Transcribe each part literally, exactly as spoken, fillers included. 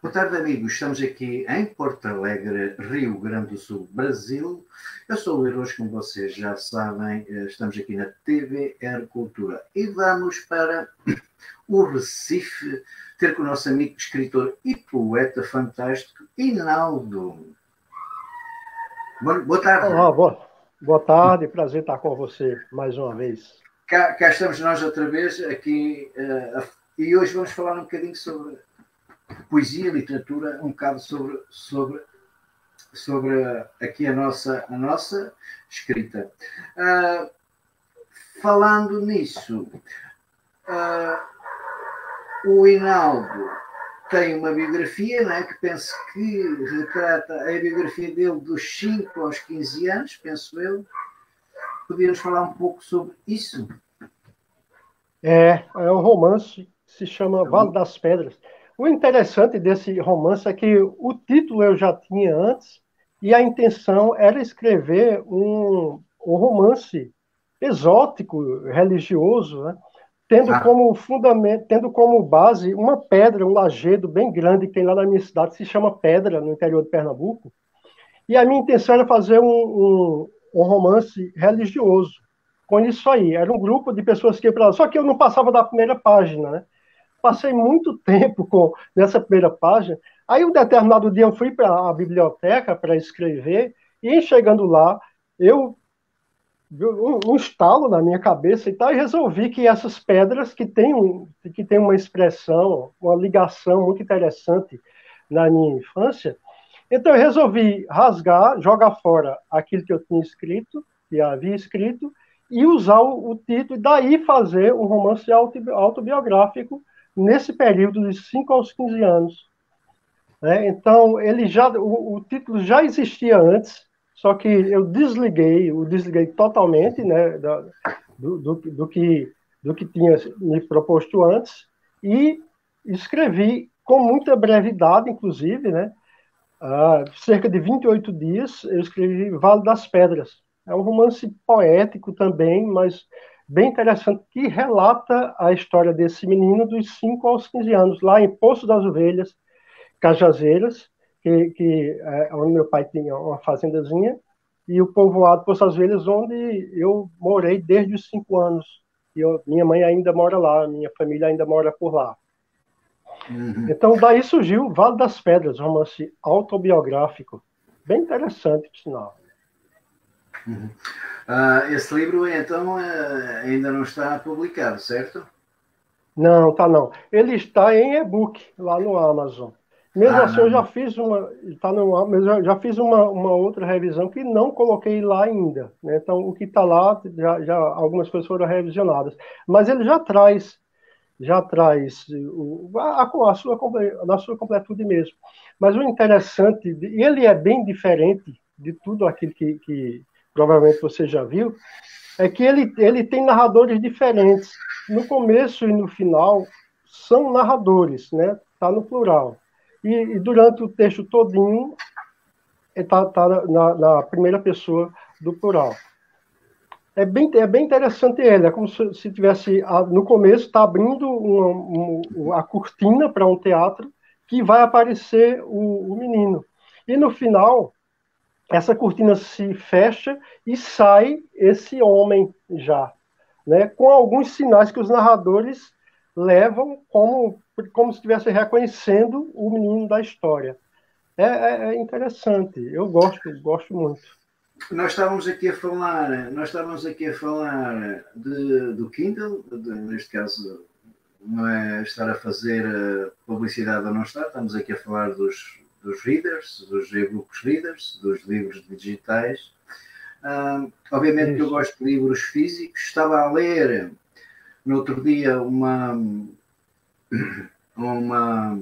Boa tarde, amigos. Estamos aqui em Porto Alegre, Rio Grande do Sul, Brasil. Eu sou o Eros, como vocês já sabem. Estamos aqui na T V R Cultura e vamos para o Recife ter com o nosso amigo escritor e poeta fantástico, Inaldo. Boa tarde. Olá, boa, boa tarde. Prazer estar com você mais uma vez. Cá, cá estamos nós outra vez aqui uh, e hoje vamos falar um bocadinho sobre poesia, literatura, um bocado sobre, sobre, sobre aqui a nossa, a nossa escrita. Uh, falando nisso, uh, o Inaldo tem uma biografia, né, que penso que retrata a biografia dele dos cinco aos quinze anos, penso eu. Podíamos falar um pouco sobre isso? É, é um romance que se chama Vale das Pedras. O interessante desse romance é que o título eu já tinha antes e a intenção era escrever um, um romance exótico, religioso, né? Tendo Ah. como fundamento, tendo como base uma pedra, um lajedo bem grande que tem lá na minha cidade, que se chama Pedra, no interior de Pernambuco. E a minha intenção era fazer um, um, um romance religioso com isso aí. Era um grupo de pessoas que iam para lá. Só que eu não passava da primeira página, né? Passei muito tempo com, nessa primeira página. Aí, um determinado dia, eu fui para a biblioteca para escrever, e chegando lá, eu um, um estalo na minha cabeça e tal, e resolvi que essas pedras que têm, um, que têm uma expressão, uma ligação muito interessante na minha infância, então eu resolvi rasgar, jogar fora aquilo que eu tinha escrito, que havia escrito, e usar o, o título, e daí fazer um romance autobiográfico nesse período de cinco aos quinze anos. Né? Então, ele já, o, o título já existia antes, só que eu desliguei, o desliguei totalmente, né, da, do, do, do, que, do que tinha me proposto antes, e escrevi com muita brevidade, inclusive, né, uh, cerca de vinte e oito dias, eu escrevi Vale das Pedras. É um romance poético também, mas bem interessante, que relata a história desse menino dos cinco aos quinze anos, lá em Poço das Ovelhas, Cajazeiras, que, que é onde meu pai tinha uma fazendazinha, e o povoado Poço das Ovelhas, onde eu morei desde os cinco anos. E eu, minha mãe ainda mora lá, minha família ainda mora por lá. Uhum. Então, daí surgiu Vale das Pedras, um romance autobiográfico, bem interessante, por sinal. Uhum. Uh, esse livro, então, uh, ainda não está publicado, certo? Não, tá não. Ele está em e-book, lá no Amazon. Mesmo ah, assim, não. eu já fiz uma, tá no, mas eu já fiz uma, uma outra revisão que não coloquei lá ainda. Né? Então, o que está lá, já, já algumas coisas foram revisionadas. Mas ele já traz, já traz o, a, a, sua, a sua completude mesmo. Mas o interessante, e ele é bem diferente de tudo aquilo que, que provavelmente você já viu, é que ele, ele tem narradores diferentes. No começo e no final são narradores, né? Tá no plural. E, e durante o texto todinho está tá na, na primeira pessoa do plural. É bem, é bem interessante ele, é como se, se tivesse, no começo está abrindo uma, uma, a cortina para um teatro que vai aparecer o, o menino. E no final, essa cortina se fecha e sai esse homem já, né, com alguns sinais que os narradores levam como, como se estivesse reconhecendo o menino da história. É, é, é interessante, eu gosto, gosto muito. Nós estávamos aqui a falar, nós estávamos aqui a falar de, do Kindle, de, neste caso não é estar a fazer publicidade ou não estar, estamos aqui a falar dos, dos readers, dos e-books readers, dos livros digitais. Uh, obviamente Isso. que eu gosto de livros físicos. Estava a ler no outro dia uma uma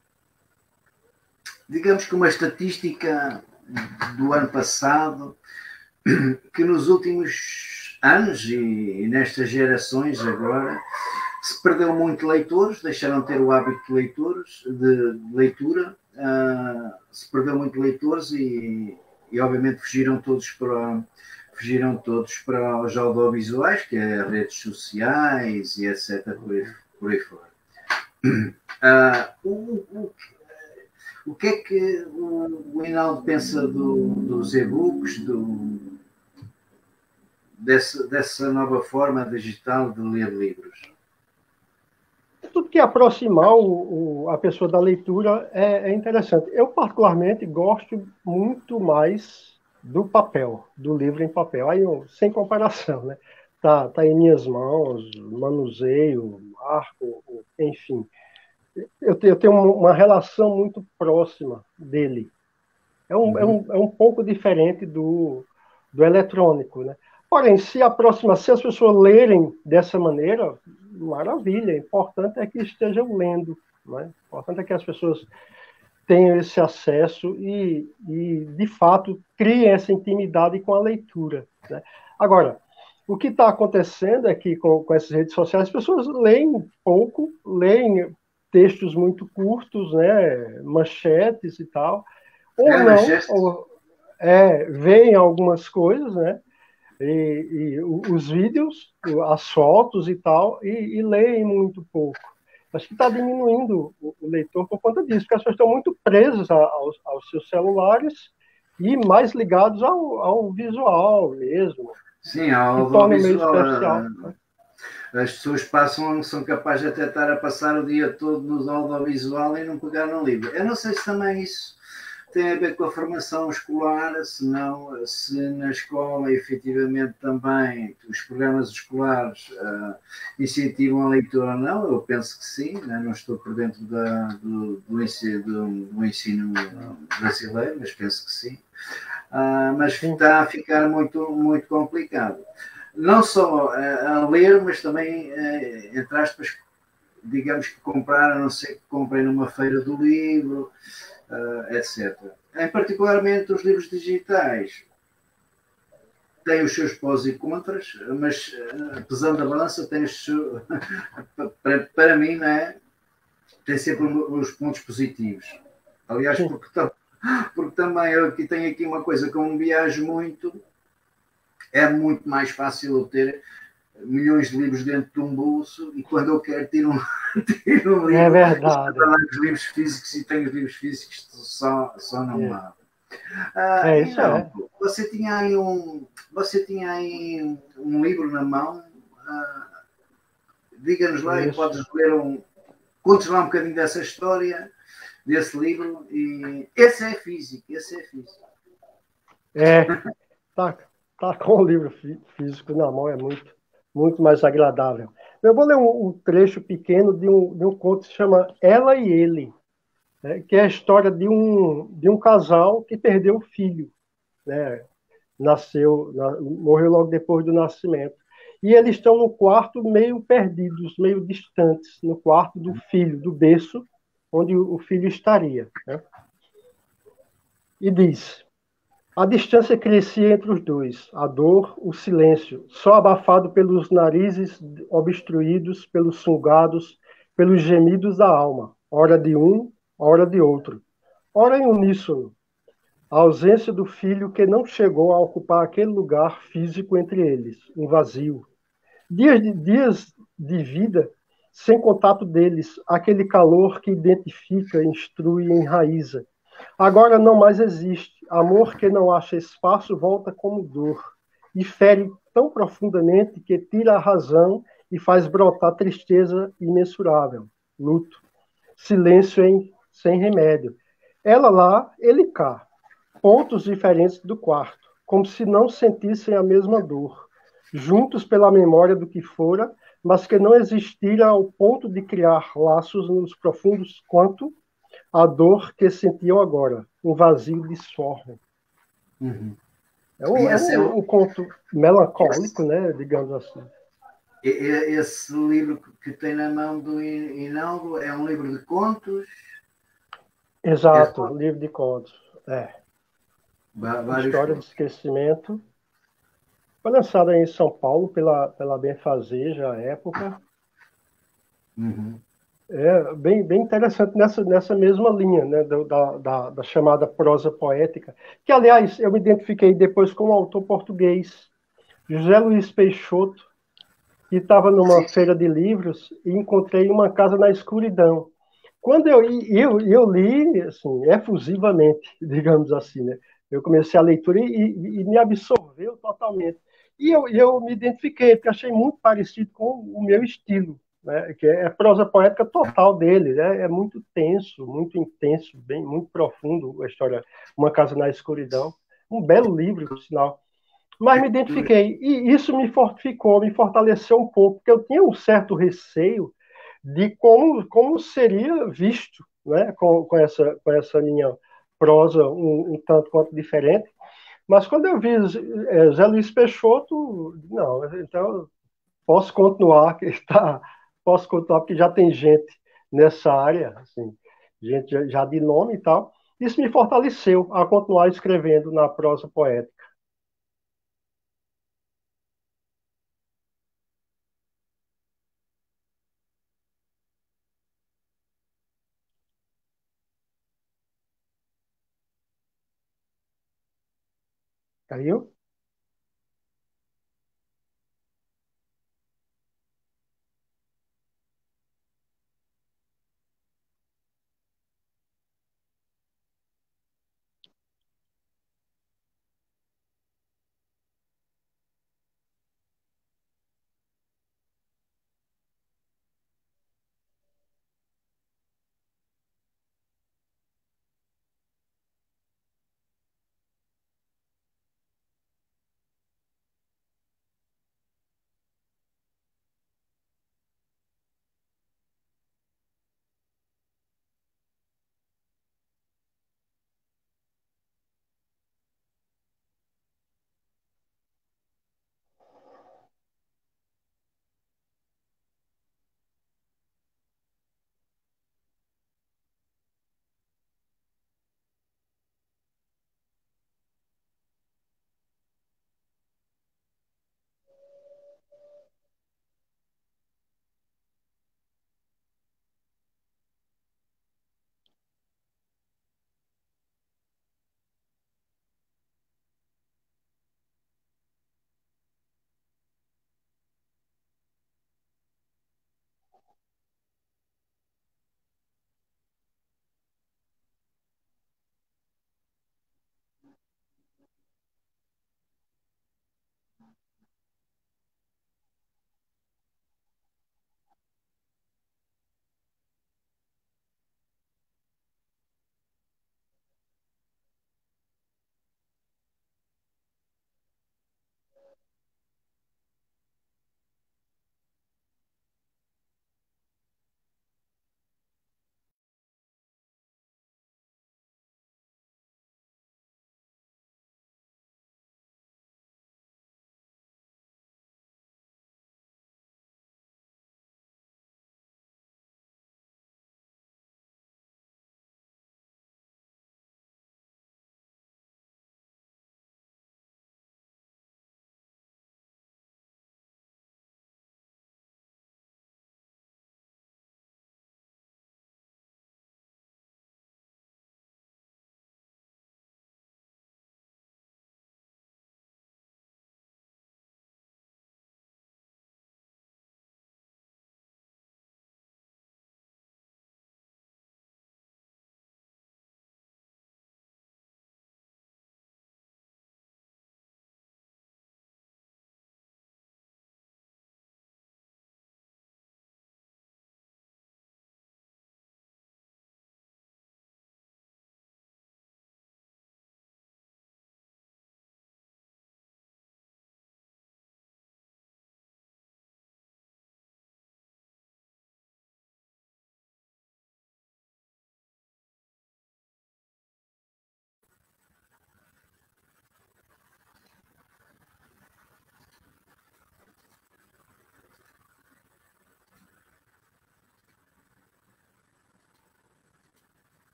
digamos que uma estatística do ano passado, que nos últimos anos e, e nestas gerações agora se perdeu muito leitores, deixaram de ter o hábito de leitores, de leitura, uh, se perdeu muito leitores e, e obviamente fugiram todos para fugiram todos para os audiovisuais, que é redes sociais e etcétera por aí, por aí fora. Uh, o, o, O que é que o, o Hinaldo pensa do, dos e-books, do, dessa, dessa nova forma digital de ler livros? Tudo que aproximar o, o, a pessoa da leitura é, é interessante. Eu, particularmente, gosto muito mais do papel, do livro em papel. Aí, eu, sem comparação, né? Tá, tá em minhas mãos, manuseio, marco, enfim. Eu tenho, eu tenho uma relação muito próxima dele. É um, uhum. é um, é um pouco diferente do, do eletrônico, né? Porém, se aproxima, se as pessoas lerem dessa maneira, maravilha. O importante é que estejam lendo, né? O importante é que as pessoas tenham esse acesso e, e de fato, criem essa intimidade com a leitura, né? Agora, o que está acontecendo é que com, com essas redes sociais, as pessoas leem pouco, leem textos muito curtos, né? Manchetes e tal, ou é, não, manchete. ou é, veem algumas coisas, né? E, e os vídeos, as fotos e tal, e, e leem muito pouco. Acho que está diminuindo o, o leitor por conta disso, porque as pessoas estão muito presas a, aos, aos seus celulares e mais ligados ao, ao visual mesmo. Sim, ao visual. As pessoas passam, são capazes de até estar a passar o dia todo no audiovisual e não pegar no livro. Eu não sei se também isso tem a ver com a formação escolar, se não, se na escola efetivamente também os programas escolares uh, incentivam a leitura ou não. Eu penso que sim, né? Não estou por dentro da, do, do, ensino, do, do ensino brasileiro, mas penso que sim. Uh, mas está a ficar muito, muito complicado. Não só uh, a ler, mas também, uh, entre aspas, digamos que comprar, a não ser que comprem numa feira do livro, Uh, etcétera. Em particularmente os livros digitais têm os seus pós e contras, mas uh, pesando a balança tem os seus, para, para mim, não é? Tem sempre os pontos positivos. Aliás, porque, tam, porque também eu aqui tenho aqui uma coisa, como viajo muito, é muito mais fácil eu ter milhões de livros dentro de um bolso e quando eu quero tiro um, tiro um livro. É verdade. Os livros físicos e tenho os livros físicos só, só não é. lá. Ah, é isso então, é. Você tinha aí um, você tinha aí um livro na mão. Ah, diga-nos lá isso. E podes ler um. Conte lá um bocadinho dessa história, desse livro. E esse é físico, esse é físico. É, tá, tá com o livro físico na mão, é muito, muito mais agradável. Eu vou ler um, um trecho pequeno de um, de um conto que se chama Ela e Ele, né, que é a história de um, de um casal que perdeu o filho, né, nasceu, na, morreu logo depois do nascimento. E eles estão no quarto meio perdidos, meio distantes, no quarto do filho, do berço, onde o filho estaria. Né? E diz... A distância crescia entre os dois, a dor, o silêncio, só abafado pelos narizes obstruídos, pelos sungados, pelos gemidos da alma, ora de um, ora de outro, ora em uníssono. A ausência do filho que não chegou a ocupar aquele lugar físico entre eles, um vazio. Dias de, dias de vida sem contato deles, aquele calor que identifica, instrui e enraiza. Agora não mais existe. Amor que não acha espaço volta como dor e fere tão profundamente que tira a razão e faz brotar tristeza imensurável, luto, silêncio em, sem remédio. Ela lá, ele cá, pontos diferentes do quarto, como se não sentissem a mesma dor, juntos pela memória do que fora, mas que não existira ao ponto de criar laços nos profundos quanto a dor que sentiam agora, um vazio disforme. Uhum. É, um, é, um, é um, um conto melancólico, esse, né, digamos assim. Esse livro que tem na mão do Hinaldo é um livro de contos? Exato, um livro de contos. É. Vários História contos. de Esquecimento. Foi lançado em São Paulo pela, pela Benfazeja à época. Uhum. É bem, bem interessante nessa, nessa mesma linha, né, da, da, da chamada prosa poética, que, aliás, eu me identifiquei depois com um autor português, José Luiz Peixoto, que estava numa Sim. feira de livros e encontrei Uma Casa na Escuridão. quando eu, eu, eu li, assim, efusivamente, digamos assim, né? Eu comecei a leitura e, e, e me absorveu totalmente. E eu, eu me identifiquei, porque achei muito parecido com o meu estilo, né? Que é prosa poética total dele, né? É muito tenso, muito intenso, bem, muito profundo a história Uma Casa na Escuridão. Um belo livro, por sinal. Mas me identifiquei, e isso me fortificou, me fortaleceu um pouco, porque eu tinha um certo receio de como, como seria visto, né, com, com, essa, com essa minha prosa um, um tanto quanto diferente. Mas quando eu vi é, Zé Luiz Peixoto, não, então posso continuar, que está, posso continuar, porque já tem gente nessa área, assim, gente já, já de nome e tal. Isso me fortaleceu a continuar escrevendo na prosa poética. Caiu?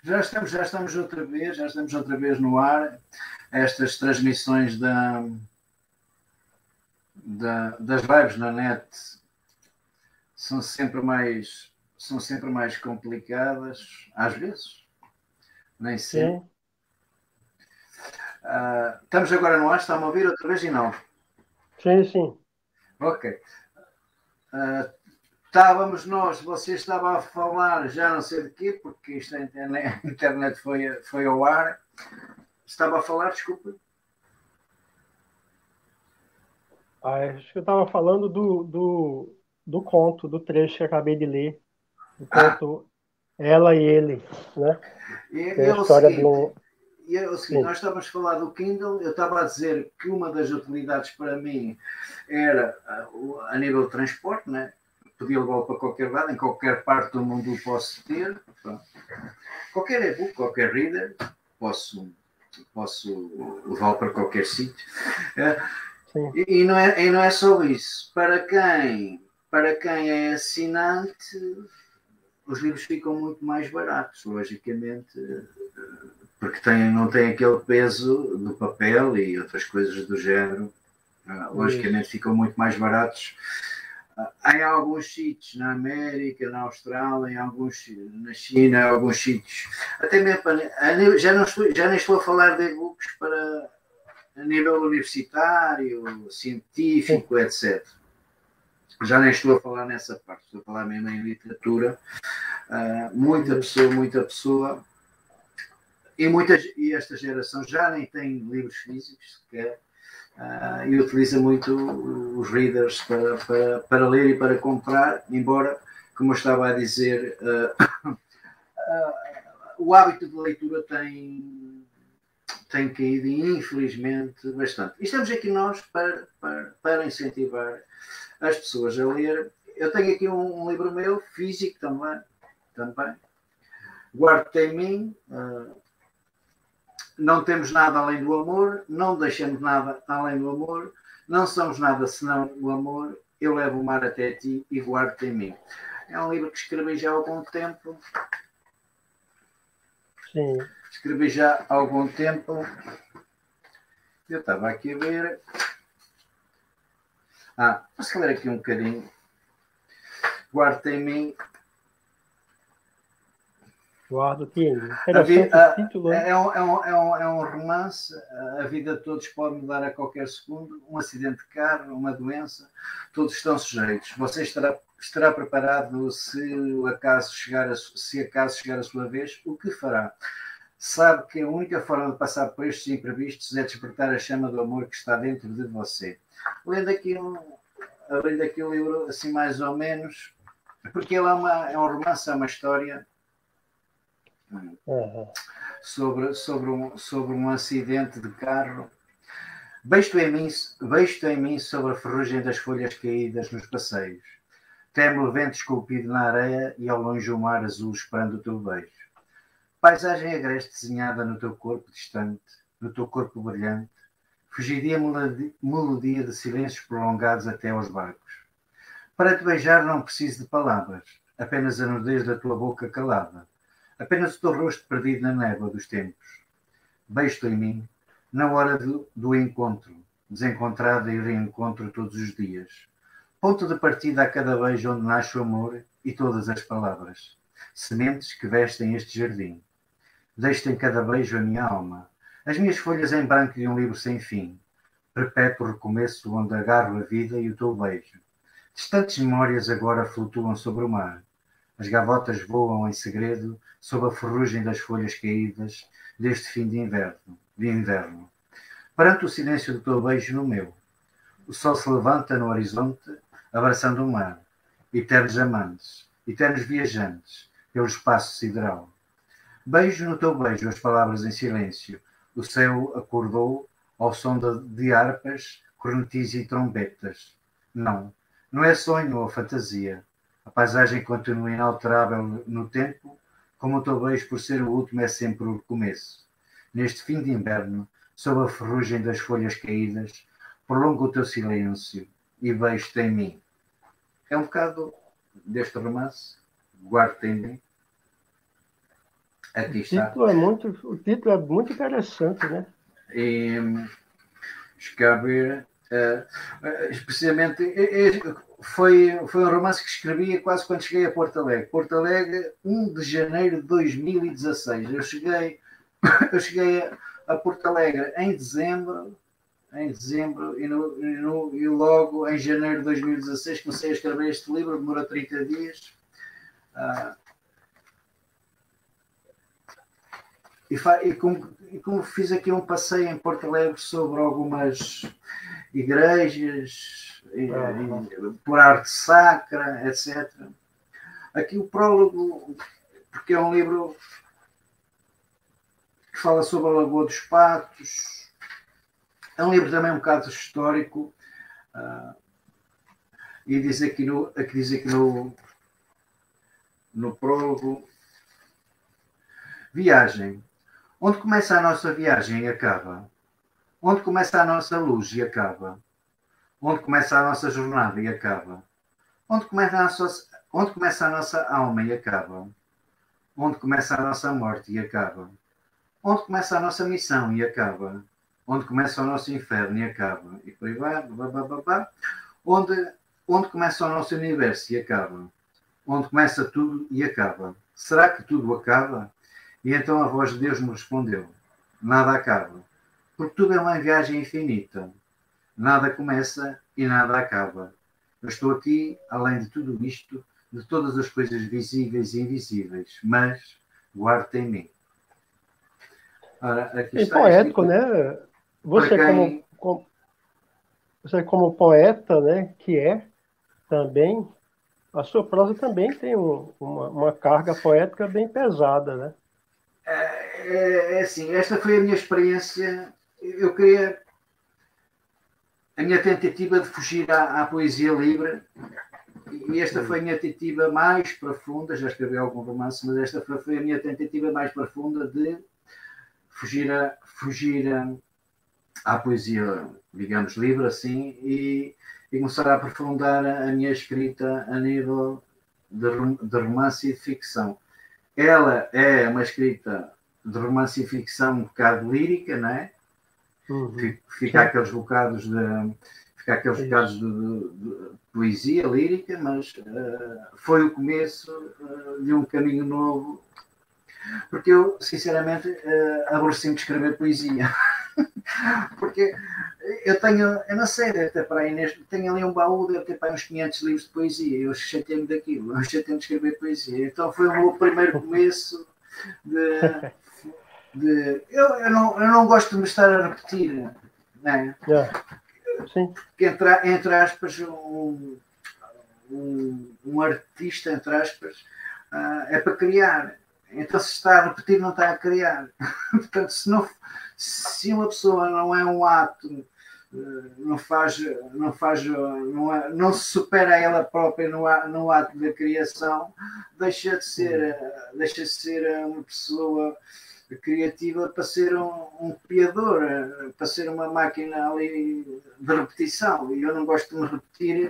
Já estamos, já estamos outra vez, já estamos outra vez no ar. Estas transmissões da, da, das lives na net são sempre mais, são sempre mais complicadas, às vezes, nem sempre. Uh, estamos agora no ar, está-me a ouvir outra vez e não? Sim, sim. Ok. Uh, estávamos nós, você estava a falar, já não sei de quê, porque isto a internet, a internet foi, foi ao ar. Estava a falar, desculpa. Ah, acho que eu estava falando do, do, do conto, do trecho que eu acabei de ler. O conto ah. Ela e Ele, né? E, é é a história seguinte, de um... E é o seguinte, Sim. nós estávamos a falar do Kindle, eu estava a dizer que uma das utilidades para mim era a, a nível de transporte, né? Podia levá-lo para qualquer lado, em qualquer parte do mundo o posso ter. Pronto. Qualquer e-book, qualquer reader, posso, posso levá-lo para qualquer sítio. E, e, não é, e não é só isso. Para quem, para quem é assinante, os livros ficam muito mais baratos, logicamente, porque tem, não tem aquele peso do papel e outras coisas do género. Logicamente Isso. ficam muito mais baratos. Em alguns sítios, na América, na Austrália, em alguns, na China, em alguns sítios. Até mesmo, para, já, não estou, já nem estou a falar de e-books para a nível universitário, científico, Sim. etcétera. Já nem estou a falar nessa parte, estou a falar mesmo em literatura. Uh, muita pessoa, muita pessoa, e, muitas, e esta geração já nem tem livros físicos sequer, uh, e utiliza muito os readers para, para, para ler e para comprar, embora, como eu estava a dizer, uh, uh, o hábito de leitura tem, tem caído, infelizmente, bastante. E estamos aqui nós para, para, para incentivar as pessoas a ler. Eu tenho aqui um, um livro meu, físico também, também. Guardo-te em mim. Uh, não temos nada além do amor, não deixamos nada além do amor, não somos nada senão o amor, eu levo o mar até ti e guardo-te em mim. É um livro que escrevi já há algum tempo. Sim. Escrevi já há algum tempo. Eu estava aqui a ver. Ah, posso ler aqui um bocadinho. Guardo-te em mim. Guardo-te em mim. Interessante a, título. É um, é, um, é, um, é um romance. A vida de todos pode mudar a qualquer segundo. Um acidente de carro, uma doença. Todos estão sujeitos. Você estará, estará preparado se acaso chegar a, se acaso chegar a sua vez? O que fará? Sabe que a única forma de passar por estes imprevistos é despertar a chama do amor que está dentro de você. Lendo aqui um, abrindo aqui o livro assim mais ou menos, porque ele é, uma, é um romance, é uma história uhum. sobre, sobre, um, sobre um acidente de carro. Beijo-te em mim, beijo-te em mim sobre a ferrugem das folhas caídas nos passeios. Temo o vento esculpido na areia e ao longe o mar azul esperando o teu beijo. Paisagem agreste desenhada no teu corpo distante, no teu corpo brilhante, fugidia melodia de silêncios prolongados até aos barcos. Para te beijar não preciso de palavras, apenas a nudez da tua boca calada, apenas o teu rosto perdido na névoa dos tempos. Beijo-te em mim, na hora do, do encontro, desencontrado e reencontro todos os dias. Ponto de partida a cada beijo onde nasce o amor e todas as palavras. Sementes que vestem este jardim. Deixo-te em cada beijo a minha alma, as minhas folhas em branco de um livro sem fim, perpétuo recomeço onde agarro a vida e o teu beijo. Distantes memórias agora flutuam sobre o mar. As gavotas voam em segredo sob a ferrugem das folhas caídas deste fim de inverno. De inverno. Perante o silêncio do teu beijo no meu, o sol se levanta no horizonte, abraçando o mar. Eternos amantes, eternos viajantes, pelo espaço sideral. Beijo no teu beijo as palavras em silêncio. O céu acordou ao som de harpas, cornetis e trombetas. Não, não é sonho ou fantasia. A paisagem continua inalterável no tempo, como o teu beijo, por ser o último, é sempre o começo. Neste fim de inverno, sob a ferrugem das folhas caídas, prolonga o teu silêncio e beijo-te em mim. É um bocado deste romance, guardo-te em mim. Aqui O está. título é muito, o título é muito interessante, né? E, escrever, uh, especialmente, foi, foi um romance que escrevi quase quando cheguei a Porto Alegre. Porto Alegre, um de janeiro de dois mil e dezasseis. Eu cheguei, eu cheguei a, a Porto Alegre em dezembro, em dezembro e, no, e, no, e logo em janeiro de dois mil e dezasseis comecei a escrever este livro, demorou trinta dias. Uh, e, fa, e, como, e como fiz aqui um passeio em Porto Alegre sobre algumas igrejas, uhum. e, por arte sacra, etcétera. Aqui o prólogo, porque é um livro que fala sobre a Lagoa dos Patos, é um livro também um bocado histórico, uh, e diz aqui no, aqui diz aqui no, no prólogo: viagem. Onde começa a nossa viagem e acaba? Onde começa a nossa luz e acaba? Onde começa a nossa jornada e acaba? Onde começa a nossa, onde começa a nossa alma e acaba? Onde começa a nossa morte e acaba? Onde começa a nossa missão e acaba? Onde começa o nosso inferno e acaba? E por aí vai, blá, blá, blá, blá. Onde, onde começa o nosso universo e acaba? Onde começa tudo e acaba? Será que tudo acaba? E então a voz de Deus me respondeu: nada acaba, porque tudo é uma viagem infinita. Nada começa e nada acaba. Eu estou aqui, além de tudo isto, de todas as coisas visíveis e invisíveis, mas guarda em mim. Ora, aqui e está poético, escrito, né? Você, quem... como, como, você como poeta, né, que é também, a sua prosa também tem um, uma, uma carga poética bem pesada, né? É, é, é assim, esta foi a minha experiência. Eu queria... A minha tentativa de fugir à, à poesia livre, e esta foi a minha tentativa mais profunda, já escrevi algum romance, mas esta foi a minha tentativa mais profunda de fugir, a, fugir a, à poesia, digamos, livre, assim, e, e começar a aprofundar a minha escrita a nível de, de romance e de ficção. Ela é uma escrita de romance e ficção um bocado lírica, não é? Uhum. Fica aqueles bocados de fica aqueles bocados de, de, de poesia lírica, mas uh, foi o começo uh, de um caminho novo, porque eu sinceramente uh, aborreci-me de escrever poesia. Porque eu tenho, eu não sei, até para aí neste, tenho ali um baú, deve ter para uns quinhentos livros de poesia, eu chatei-me daquilo, eu chatei-me de escrever poesia. Então foi o meu primeiro começo de De, eu, eu, não, eu não gosto de me estar a repetir, né? Yeah. Sim. Porque entre, entre aspas, um, um, um artista, entre aspas, uh, é para criar. Então, se está a repetir, não está a criar. Portanto, se, não, se uma pessoa não é um ato, uh, não faz, não, faz não, é, não se supera ela própria no, no ato da criação, deixa de ser, uh, deixa de ser uma pessoa criativa para ser um, um criador, para ser uma máquina ali de repetição, e eu não gosto de me repetir,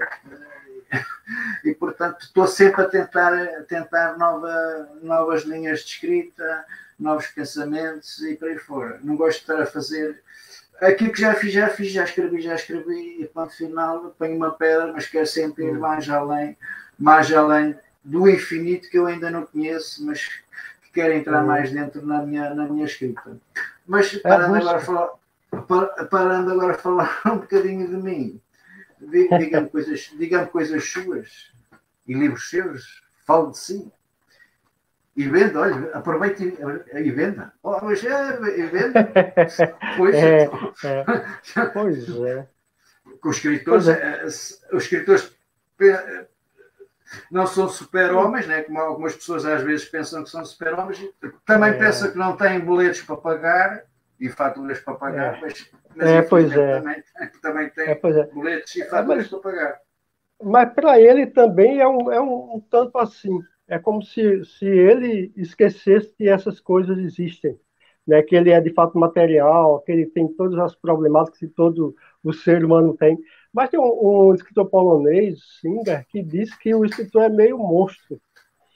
e portanto estou sempre a tentar, a tentar nova, novas linhas de escrita, novos pensamentos e por aí fora. Não gosto de estar a fazer aquilo que já fiz, já fiz, já escrevi, já escrevi, e ponto final, ponho uma pedra, mas quero sempre ir mais além, mais além do infinito que eu ainda não conheço, mas quero entrar mais dentro na minha, na minha escrita. Mas parando, é agora, a falar, parando agora a falar um bocadinho de mim, diga-me coisas, diga-me coisas suas e livros seus, falo de si. E venda, olha, aproveite e venda. Oh, mas é, e venda. Pois é. é. Pois é. Com os escritores, é. os escritores não são super-homens, né? Como algumas pessoas às vezes pensam que são super-homens, também é. pensam que não têm boletos para pagar e faturas para pagar, é. mas, mas é, pois é. também, também têm é, pois é. boletos e faturas é, mas, para pagar. Mas para ele também é um, é um, um tanto assim, é como se, se ele esquecesse que essas coisas existem, né? Que ele é de fato material, que ele tem todas as problemáticas que todo o ser humano tem. Mas tem um, um escritor polonês, Singer, que diz que o escritor é meio monstro.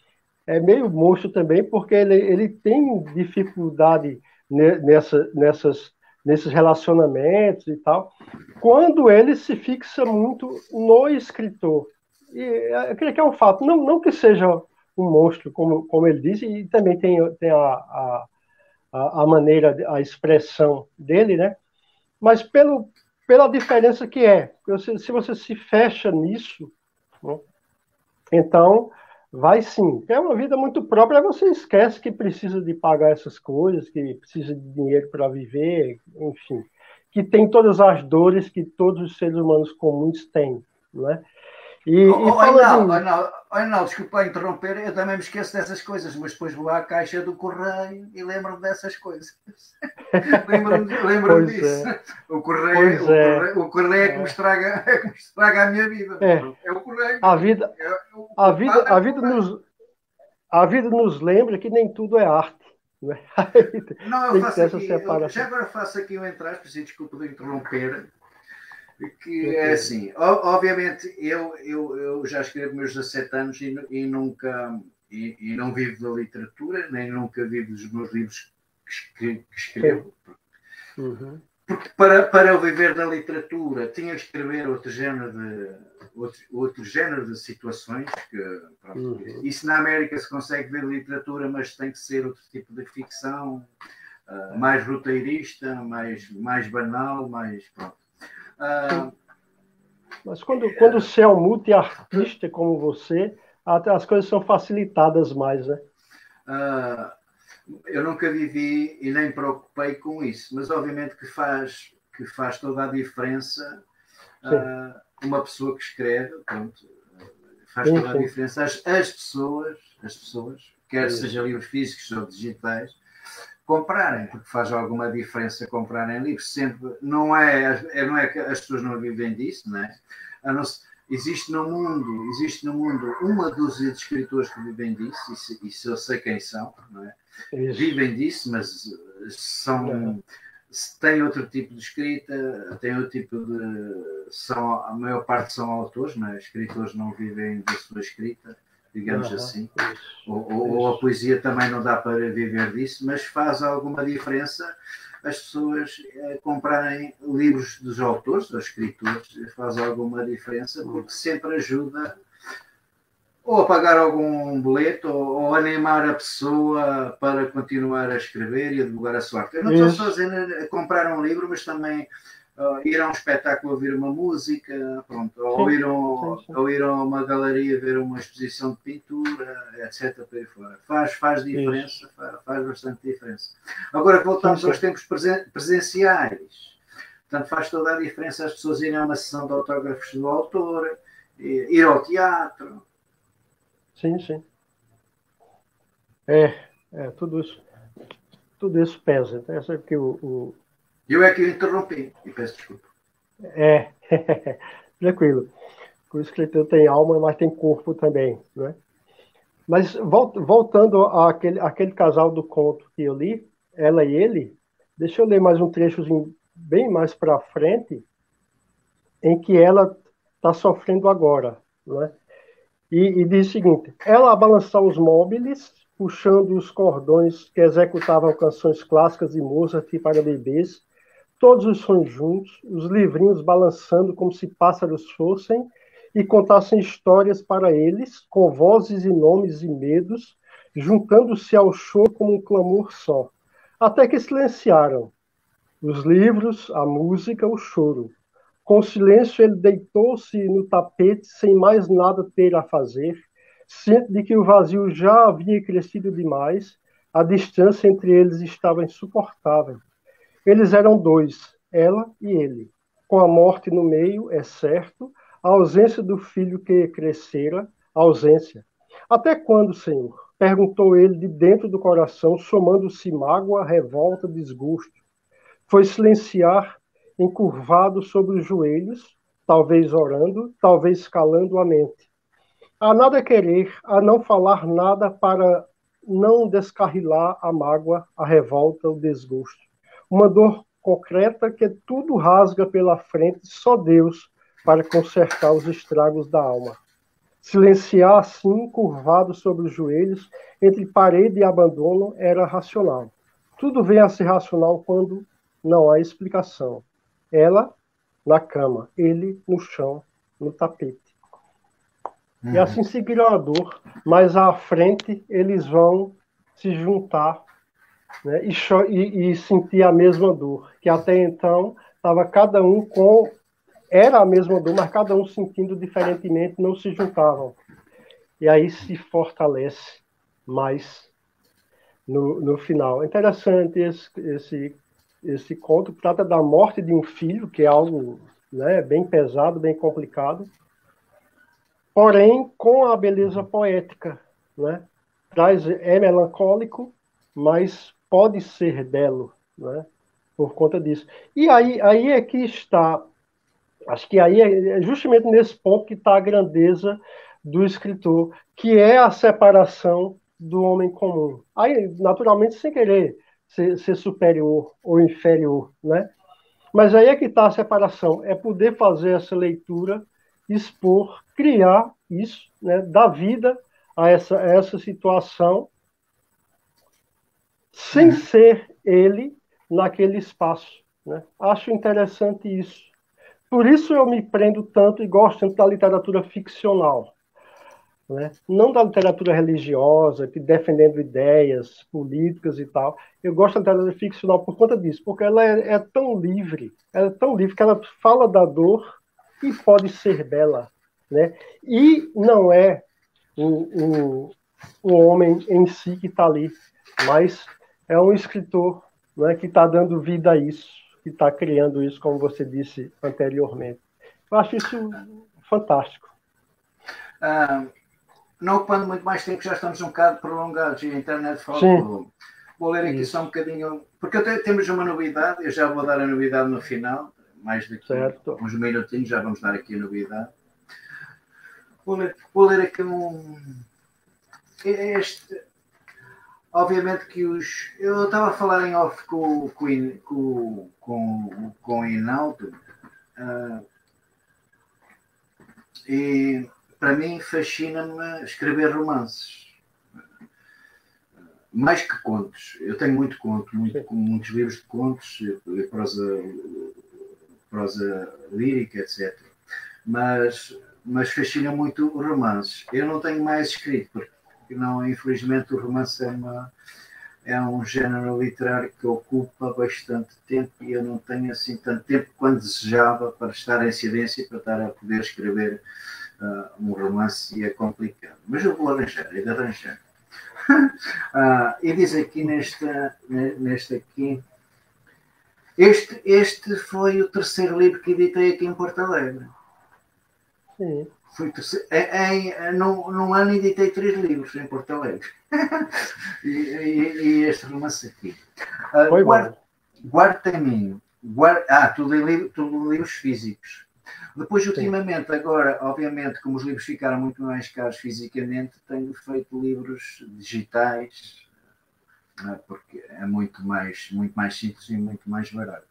é meio monstro também, porque ele, ele tem dificuldade nessa, nessas, nesses relacionamentos e tal, quando ele se fixa muito no escritor. E eu creio que é um fato, não, não que seja um monstro, como, como ele disse, e também tem, tem a, a, a maneira, a expressão dele, né? Mas pelo, pela diferença que é. Se você se fecha nisso, né? Então, vai sim. É uma vida muito própria, você esquece que precisa de pagar essas coisas, que precisa de dinheiro para viver, enfim. Que tem todas as dores que todos os seres humanos comuns têm, não é? E, oh, e fala não, de... não, oh, não, desculpa interromper, eu também me esqueço dessas coisas, mas depois vou à caixa do correio e lembro-me dessas coisas. lembro-me lembro disso. É. O, correio, o, é. correio, o correio é que me estraga, é que me estraga a minha vida. É, é o correio. A vida, é, o, a, vida, a, vida nos, a vida nos lembra que nem tudo é arte. Não, é? não eu faço aqui, eu, já agora faço aqui um entrasco, desculpa de interromper. Que é assim, obviamente eu, eu, eu já escrevo meus dezassete anos e, e nunca e, e não vivo da literatura, nem nunca vivo dos meus livros que, que escrevo. Uhum. Porque para, para eu viver da literatura tinha que escrever outro género de, outro, outro género de situações. Que, pronto, uhum. Isso na América se consegue ver literatura, mas tem que ser outro tipo de ficção, uh, mais roteirista, mais, mais banal, mais pronto. Uh, Mas quando, quando você é um multi-artista como você, até as coisas são facilitadas mais, né? Uh, eu nunca vivi e nem me preocupei com isso, mas obviamente que faz, que faz toda a diferença uh, uma pessoa que escreve, pronto, faz sim, toda sim. a diferença. As, as pessoas, as pessoas, quer sim. seja livros físicos ou digitais, comprarem, porque faz alguma diferença comprarem livros. Sempre, não é, não é que as pessoas não vivem disso, não é? A não, existe no mundo, existe no mundo uma dúzia de escritores que vivem disso, isso, isso eu sei quem são, não é? Isso. Vivem disso, mas são, têm outro tipo de escrita, têm outro tipo de, são, a maior parte são autores, não é? Escritores não vivem da sua escrita, digamos uhum, assim, ou, ou, ou a poesia também não dá para viver disso, mas faz alguma diferença as pessoas eh, comprarem livros dos autores, dos escritores, faz alguma diferença, porque sempre ajuda ou a pagar algum boleto, ou, ou animar a pessoa para continuar a escrever e a divulgar a sua arte. Eu não estou só dizendo comprar um livro, mas também Uh, ir a um espetáculo ouvir uma música, pronto, sim, ou, ir a, sim, sim. ou ir a uma galeria ver uma exposição de pintura, etcétera. Por aí fora. Faz, faz diferença, faz, faz bastante diferença. Agora voltamos sim, sim. aos tempos presen presenciais. Portanto, faz toda a diferença as pessoas irem a uma sessão de autógrafos do autor, ir ao teatro. Sim, sim. É, é tudo isso. Tudo isso pesa. Então, essa aqui o, o... Eu é que o interrompi e peço desculpa. É, tranquilo. O escritor tem alma, mas tem corpo também, né? Mas voltando àquele, àquele casal do conto que eu li, ela e ele, deixa eu ler mais um trechozinho bem mais para frente, em que ela está sofrendo agora, né? E, e diz o seguinte: ela a balançar os móveis, puxando os cordões que executavam canções clássicas de Mozart para bebês, todos os sons juntos, os livrinhos balançando como se pássaros fossem e contassem histórias para eles, com vozes e nomes e medos, juntando-se ao choro como um clamor só. Até que silenciaram os livros, a música, o choro. Com o silêncio ele deitou-se no tapete sem mais nada ter a fazer, ciente de que o vazio já havia crescido demais, a distância entre eles estava insuportável. Eles eram dois, ela e ele. Com a morte no meio, é certo, a ausência do filho que crescera, a ausência. Até quando, Senhor? Perguntou ele de dentro do coração, somando-se mágoa, revolta, desgosto. Foi silenciar, encurvado sobre os joelhos, talvez orando, talvez calando a mente. A nada querer, a não falar nada para não descarrilar a mágoa, a revolta, o desgosto. Uma dor concreta que tudo rasga pela frente, só Deus para consertar os estragos da alma. Silenciar assim, curvado sobre os joelhos, entre parede e abandono, era racional. Tudo vem a ser racional quando não há explicação. Ela na cama, ele no chão, no tapete. Uhum. E assim seguiram a dor, mas à frente eles vão se juntar, né, e, e, e sentir a mesma dor, que até então estava cada um com... Era a mesma dor, mas cada um sentindo diferentemente, não se juntavam. E aí se fortalece mais no, no final. É interessante esse, esse, esse conto, que trata da morte de um filho, que é algo, né, bem pesado, bem complicado, porém com a beleza poética, né? Traz, é melancólico, mas pode ser belo, né? Por conta disso. E aí, aí é que está, acho que aí é justamente nesse ponto que está a grandeza do escritor, que é a separação do homem comum. Aí, naturalmente, sem querer ser, ser superior ou inferior, né? Mas aí é que está a separação, é poder fazer essa leitura, expor, criar isso, né? Dar vida a essa, a essa situação, sem Uhum. ser ele naquele espaço, né? Acho interessante isso. Por isso eu me prendo tanto e gosto tanto da literatura ficcional, né? Não da literatura religiosa, que defendendo ideias políticas e tal. Eu gosto da literatura ficcional por conta disso, porque ela é, é tão livre, ela é tão livre que ela fala da dor e pode ser bela, né? E não é um, um, um homem em si que está ali, mas é um escritor, né, que está dando vida a isso, que está criando isso, como você disse anteriormente. Eu acho isso fantástico. Ah, não ocupando muito mais tempo, já estamos um bocado prolongados e a internet Sim, faltou. Vou ler aqui isso, só um bocadinho, porque até temos uma novidade, eu já vou dar a novidade no final, mais daqui certo. uns minutinhos já vamos dar aqui a novidade. Vou ler, vou ler aqui um... Este, obviamente que os... Eu estava a falar em off com, com, com, com, com o Hinaldo, uh, e para mim fascina-me escrever romances. Mais que contos. Eu tenho muito conto, muito, muitos livros de contos, prosa, prosa lírica, etcétera. Mas, mas fascina muito romances. Eu não tenho mais escrito, porque não, infelizmente o romance é, uma, é um género literário que ocupa bastante tempo e eu não tenho assim tanto tempo quanto desejava para estar em silêncio e para estar a poder escrever uh, um romance, e é complicado. Mas eu vou arranjar, é de arranjar. Ah, e diz aqui nesta, nesta aqui, este, este foi o terceiro livro que editei aqui em Porto Alegre. Sim. Foi terceiro, em, em, num, num ano editei três livros em Porto Alegre. e, e, e este romance aqui. Ah, Foi guarda, bom. guarda em mim. Guarda, ah, tudo em, tudo em livros físicos. Depois, ultimamente, sim, agora, obviamente, como os livros ficaram muito mais caros fisicamente, tenho feito livros digitais, né, porque é muito mais, muito mais simples e muito mais barato.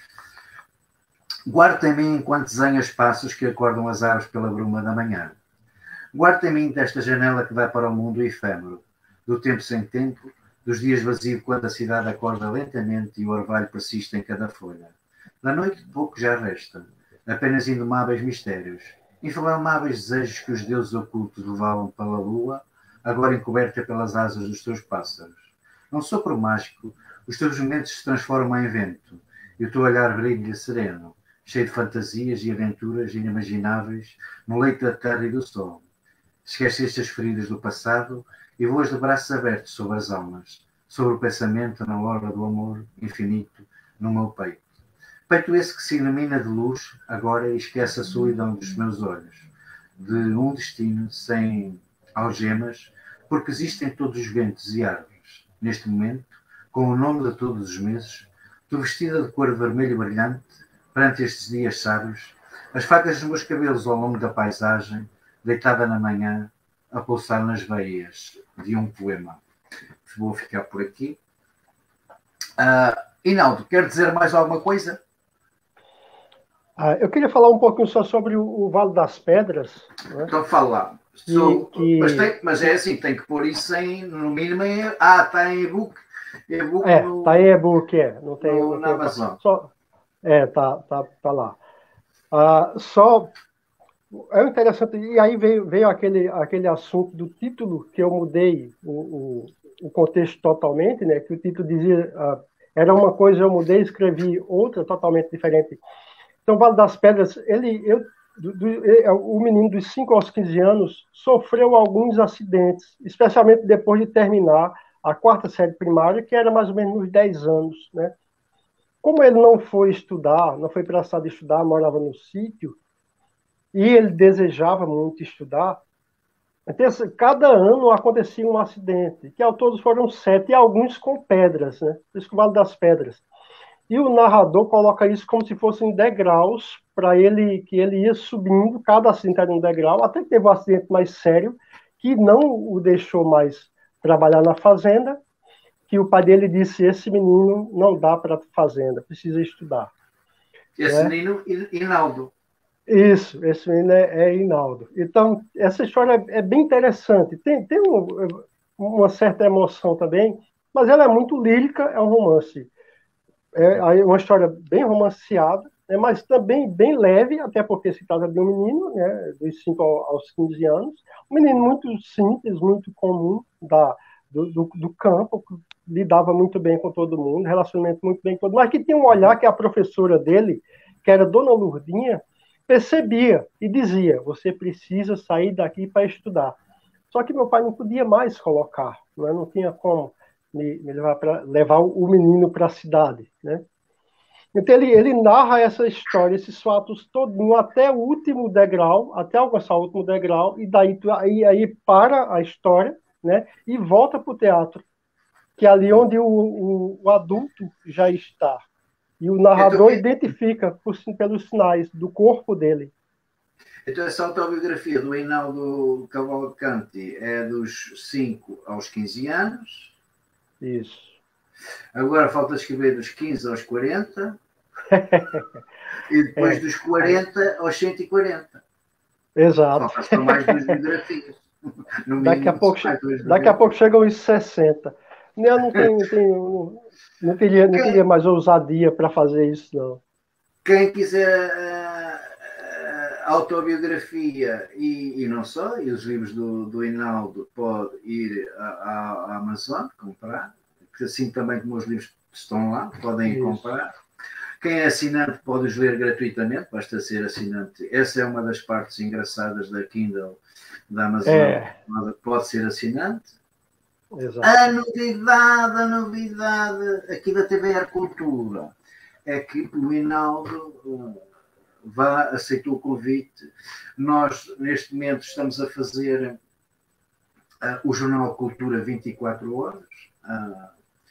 Guarda em mim enquanto desenho os passos que acordam as aves pela bruma da manhã. Guarda em mim desta janela que dá para o mundo efêmero, do tempo sem tempo, dos dias vazios quando a cidade acorda lentamente e o orvalho persiste em cada folha. Da noite pouco já resta, apenas indomáveis mistérios, inflamáveis desejos que os deuses ocultos levavam pela lua, agora encoberta pelas asas dos teus pássaros. Num sopro mágico, os teus momentos se transformam em vento, e o teu olhar brilha sereno, cheio de fantasias e aventuras inimagináveis no leito da terra e do sol. Esqueceste as feridas do passado e voas de braços abertos sobre as almas, sobre o pensamento na hora do amor infinito no meu peito. Peito esse que se ilumina de luz agora e esquece a solidão dos meus olhos, de um destino sem algemas, porque existem todos os ventos e árvores. Neste momento, com o nome de todos os meses, tu vestida de cor vermelho brilhante, perante estes dias sábios, as facas dos meus cabelos ao longo da paisagem, deitada na manhã, a pulsar nas veias de um poema. Vou ficar por aqui. Uh, Hinaldo, quer dizer mais alguma coisa? Ah, eu queria falar um pouquinho só sobre o, o Vale das Pedras. Né? Então fala lá. Sou, que... mas, tem, mas é assim, tem que pôr isso em, no mínimo em. Ah, está em e-book. E-book É, no, tá em e-book, é. Não tem, no, não na tem Amazon. só, é, tá, tá, tá lá. Ah, só é interessante, e aí veio, veio aquele, aquele assunto do título que eu mudei o, o, o contexto totalmente, né? Que o título dizia, ah, era uma coisa, eu mudei, escrevi outra totalmente diferente. Então, Vale das Pedras, ele, eu, do, do, o menino dos cinco aos quinze anos sofreu alguns acidentes, especialmente depois de terminar a quarta série primária, que era mais ou menos uns dez anos, né? Como ele não foi estudar, não foi para a cidade estudar, morava no sítio, e ele desejava muito estudar, então, cada ano acontecia um acidente, que ao todos foram sete, e alguns com pedras, né? Por isso que o Vale das Pedras. E o narrador coloca isso como se fossem degraus para ele, que ele ia subindo, cada acidente era um degrau, até que teve um acidente mais sério, que não o deixou mais trabalhar na fazenda, que o pai dele disse, esse menino não dá para fazenda, precisa estudar. Esse né? menino, Hinaldo. Isso, esse menino é, é Hinaldo. Então, essa história é, é bem interessante. Tem, tem um, uma certa emoção também, mas ela é muito lírica, é um romance. É uma história bem romanceada, né, mas também bem leve, até porque se trata de um menino, né, dos cinco aos quinze anos, um menino muito simples, muito comum da, do, do, do campo, que lidava muito bem com todo mundo, relacionamento muito bem com todo mundo, mas que tinha um olhar que a professora dele, que era Dona Lourdinha, percebia e dizia, você precisa sair daqui para estudar. Só que meu pai não podia mais colocar, né, não tinha como me, me levar, pra, levar o menino para a cidade, né? Então ele, ele narra essa história, esses fatos todinho até o último degrau, até alcançar o último degrau, e daí aí, aí para a história, né? E volta para o teatro, que é ali onde o, o, o adulto já está. E o narrador Então, identifica por, pelos sinais do corpo dele. então essa autobiografia do Hinaldo Cavalcanti é dos cinco aos quinze anos. Isso. Agora falta escrever dos quinze aos quarenta. E depois é. dos quarenta aos cento e quarenta. Exato. Falta só mais duas biografias. No daqui a pouco, daqui a pouco chegam os sessenta. Eu não tenho, não, tenho, não, teria, não teria mais ousadia para fazer isso, não. Quem quiser uh, autobiografia e, e não só, e os livros do, do Hinaldo, pode ir à Amazon comprar, porque assim também como os livros estão lá, podem ir comprar. Quem é assinante pode os ler gratuitamente, basta ser assinante. Essa é uma das partes engraçadas da Kindle da Amazon, é. Pode ser assinante. Exato. A novidade, a novidade aqui da T V R Cultura é que o Hinaldo uh, vá, aceitou o convite. Nós, neste momento, estamos a fazer uh, o Jornal Cultura vinte e quatro horas, uh,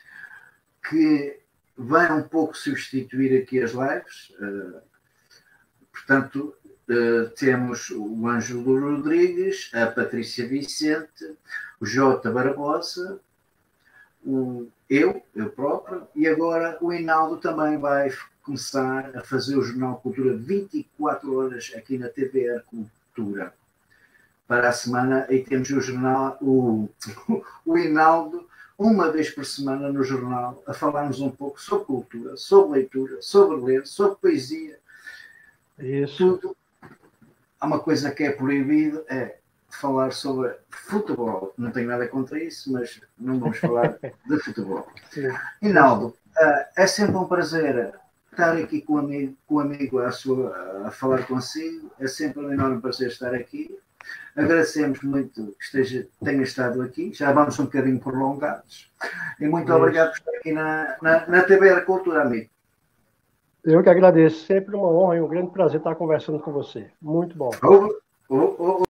que vai um pouco substituir aqui as lives. Uh, portanto, uh, temos o Ângelo Rodrigues, a Patrícia Vicente, o Jota Barbosa, o, eu, eu próprio, e agora o Hinaldo também vai começar a fazer o Jornal Cultura vinte e quatro horas aqui na T V R Cultura. Para a semana, aí temos o jornal, o, o Hinaldo, uma vez por semana no jornal, a falarmos um pouco sobre cultura, sobre leitura, sobre ler, sobre poesia. Isso. Tudo. Há uma coisa que é proibida, é falar sobre futebol. Não tenho nada contra isso, mas não vamos falar de futebol. Hinaldo, é sempre um prazer estar aqui com o amigo, com o amigo a, sua, a falar consigo. É sempre um enorme prazer estar aqui. Agradecemos muito que esteja, tenha estado aqui. Já vamos um bocadinho prolongados. E muito Isso. obrigado por estar aqui na, na, na T V R Cultura, amigo. Eu que agradeço. Sempre uma honra e um grande prazer estar conversando com você. Muito bom. Oh, oh, oh.